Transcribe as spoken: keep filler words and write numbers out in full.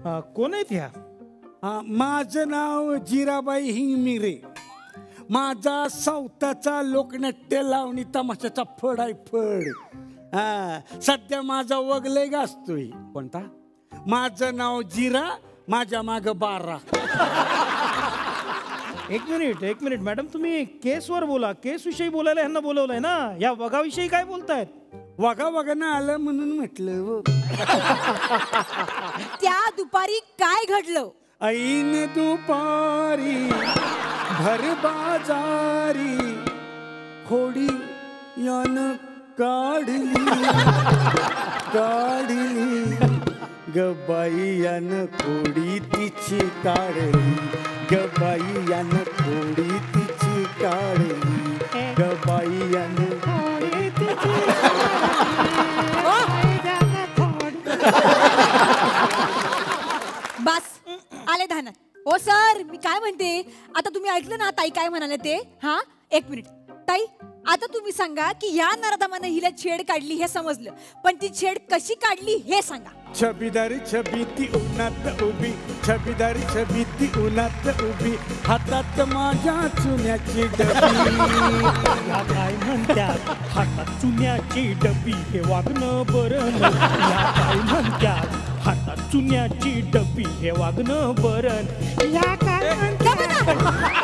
कोण आहेत ह्या? माझं नाव जिराबाई हिंगमिरे. माझा सावताचा लोकनाट्य लावणी तमाशाचा फड आहे फड. हा सध्या माझा वगलय गाजतोय. कोणता? माझं नाव जिरा, माझ्या माग बारा. एक मिनिट एक मिनिट मॅडम, तुम्ही केसवर बोला. केस विषयी बोलायला ह्यांना बोलवलंय ना. या वगाविषयी काय बोलतायत? वगा वगा ना आलं म्हणून म्हटलं. त्या दुपारी काय घडलं? ऐन दुपारी भर बाजारी खोडी यान काढली काढली गबाई यान खोडी तिची काढली गबाई यान खोडी तिची काढली गबाई यान खोडी तिची. बस आले ध्यानात. हो सर, मी काय म्हणते, आता तुम्ही ऐकलं ना ताई काय म्हणाले ते? हा एक मिनिट ताई, आता तुम्ही सांगा की या नराधमानं हिला छेड काढली हे समजलं, पण ती छेड कशी काढली हे सांगा. छबीदारी छबी ती उन्हात उभी छबीदारी छबी ती उन्हात उभी हातात माझ्या चुन्याची डबी. या काय म्हणत्यात हातात चुन्याची डबी हे वागणं बरं नाही. या काय म्हणत्यात हातात चुन्याची डबी हे वागणं बरं. या काय म्हणतात